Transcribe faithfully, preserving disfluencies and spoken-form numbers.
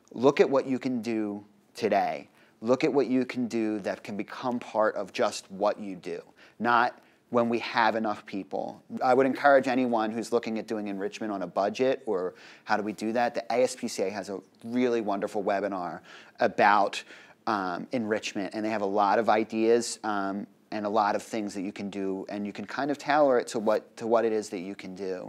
look at what you can do today. Look at what you can do that can become part of just what you do, not when we have enough people. I would encourage anyone who's looking at doing enrichment on a budget or how do we do that. The A S P C A has a really wonderful webinar about um, enrichment, and they have a lot of ideas um, and a lot of things that you can do, and you can kind of tailor it to what, to what it is that you can do.